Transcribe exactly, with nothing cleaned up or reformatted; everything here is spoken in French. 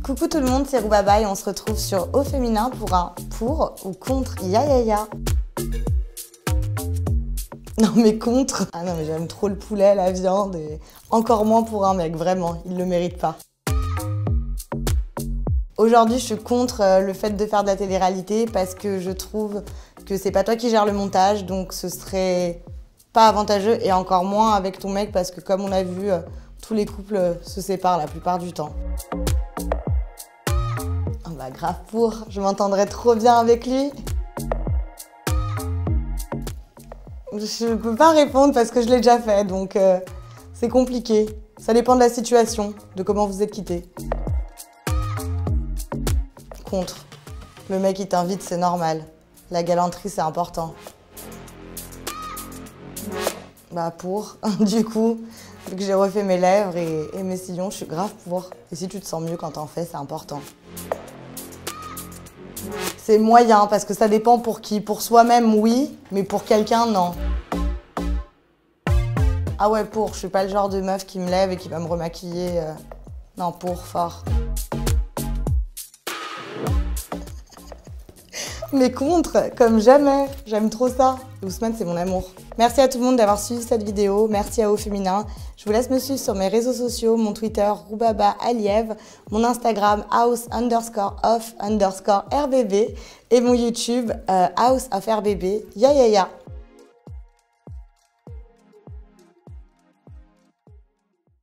Coucou tout le monde, c'est Roubaba et on se retrouve sur Au Féminin pour un pour ou contre Ya Ya Ya. Non mais contre. Ah non mais j'aime trop le poulet, la viande et encore moins pour un mec, vraiment, il le mérite pas. Aujourd'hui, je suis contre le fait de faire de la télé-réalité parce que je trouve que c'est pas toi qui gères le montage, donc ce serait pas avantageux et encore moins avec ton mec parce que comme on a vu, tous les couples se séparent la plupart du temps. Oh bah grave pour, je m'entendrais trop bien avec lui. Je peux pas répondre parce que je l'ai déjà fait, donc euh, c'est compliqué. Ça dépend de la situation, de comment vous êtes quittés. Contre. Le mec il t'invite, c'est normal. La galanterie, c'est important. Bah pour, du coup, vu que j'ai refait mes lèvres et, et mes sillons, je suis grave pour. Et si tu te sens mieux quand t'en fais, c'est important. C'est moyen, parce que ça dépend pour qui. Pour soi-même, oui, mais pour quelqu'un, non. Ah ouais, pour. Je suis pas le genre de meuf qui me lève et qui va me remaquiller. Euh... Non, pour, fort. Mais contre, comme jamais. J'aime trop ça. Ousmane, c'est mon amour. Merci à tout le monde d'avoir suivi cette vidéo. Merci à Au Féminin. Je vous laisse me suivre sur mes réseaux sociaux, mon Twitter, Roubaba Aliyev, mon Instagram, house underscore of underscore rbb et mon YouTube, euh, house of rbb. Ya ya ya.